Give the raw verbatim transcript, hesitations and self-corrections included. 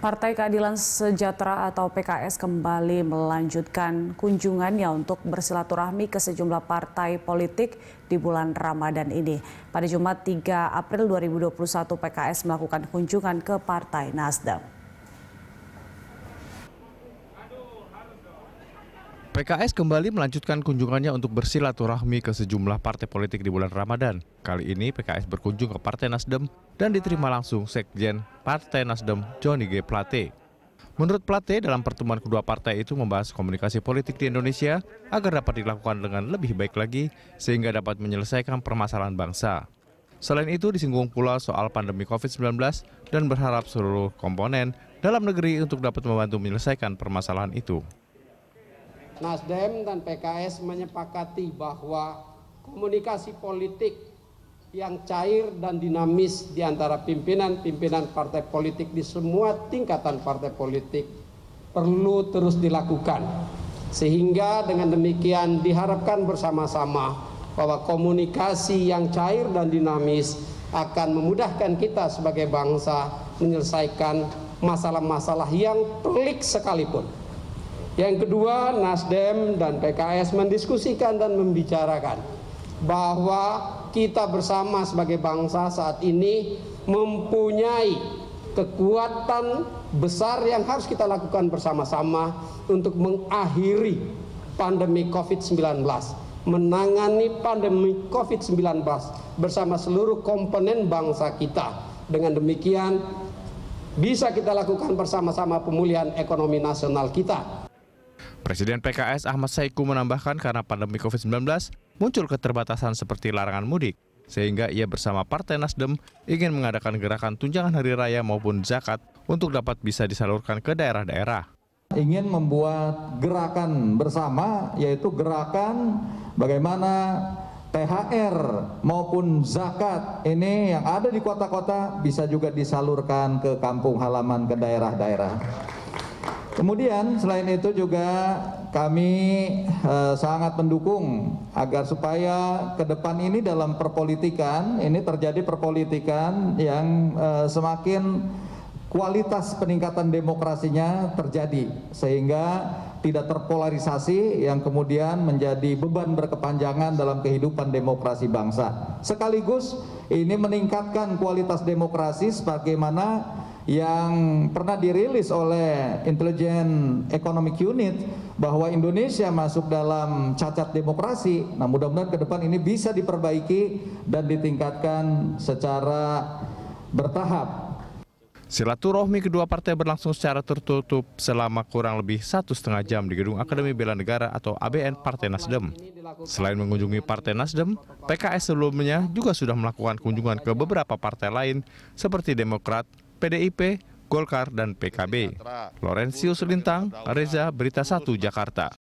Partai Keadilan Sejahtera atau P K S kembali melanjutkan kunjungannya untuk bersilaturahmi ke sejumlah partai politik di bulan Ramadan ini. Pada Jumat tiga April dua ribu dua puluh satu, P K S melakukan kunjungan ke Partai Nasdem. P K S kembali melanjutkan kunjungannya untuk bersilaturahmi ke sejumlah partai politik di bulan Ramadan. Kali ini P K S berkunjung ke Partai Nasdem dan diterima langsung Sekjen Partai Nasdem Johnny G. Plate. Menurut Plate, dalam pertemuan kedua partai itu membahas komunikasi politik di Indonesia agar dapat dilakukan dengan lebih baik lagi sehingga dapat menyelesaikan permasalahan bangsa. Selain itu disinggung pula soal pandemi COVID sembilan belas dan berharap seluruh komponen dalam negeri untuk dapat membantu menyelesaikan permasalahan itu. Nasdem dan P K S menyepakati bahwa komunikasi politik yang cair dan dinamis di antara pimpinan-pimpinan partai politik di semua tingkatan partai politik perlu terus dilakukan. Sehingga dengan demikian diharapkan bersama-sama bahwa komunikasi yang cair dan dinamis akan memudahkan kita sebagai bangsa menyelesaikan masalah-masalah yang pelik sekalipun. Yang kedua, Nasdem dan P K S mendiskusikan dan membicarakan bahwa kita bersama sebagai bangsa saat ini mempunyai kekuatan besar yang harus kita lakukan bersama-sama untuk mengakhiri pandemi COVID sembilan belas, menangani pandemi COVID sembilan belas bersama seluruh komponen bangsa kita. Dengan demikian bisa kita lakukan bersama-sama pemulihan ekonomi nasional kita. Presiden P K S Ahmad Saiku menambahkan karena pandemi COVID sembilan belas muncul keterbatasan seperti larangan mudik, sehingga ia bersama Partai Nasdem ingin mengadakan gerakan tunjangan hari raya maupun zakat untuk dapat bisa disalurkan ke daerah-daerah. Ingin membuat gerakan bersama, yaitu gerakan bagaimana T H R maupun zakat ini yang ada di kota-kota bisa juga disalurkan ke kampung halaman, ke daerah-daerah. Kemudian selain itu juga kami eh, sangat mendukung agar supaya ke depan ini dalam perpolitikan ini terjadi perpolitikan yang eh, semakin kualitas peningkatan demokrasinya terjadi sehingga tidak terpolarisasi yang kemudian menjadi beban berkepanjangan dalam kehidupan demokrasi bangsa. Sekaligus ini meningkatkan kualitas demokrasi sebagaimana yang pernah dirilis oleh Intelijen Economic Unit bahwa Indonesia masuk dalam cacat demokrasi. Nah, mudah-mudahan ke depan ini bisa diperbaiki dan ditingkatkan secara bertahap. Silaturahmi kedua partai berlangsung secara tertutup selama kurang lebih satu setengah jam di Gedung Akademi Bela Negara atau A B N Partai Nasdem. Selain mengunjungi Partai Nasdem, P K S sebelumnya juga sudah melakukan kunjungan ke beberapa partai lain seperti Demokrat, P D I P, Golkar, dan P K B. Lorensius Lintang, Reza, Berita Satu, Jakarta.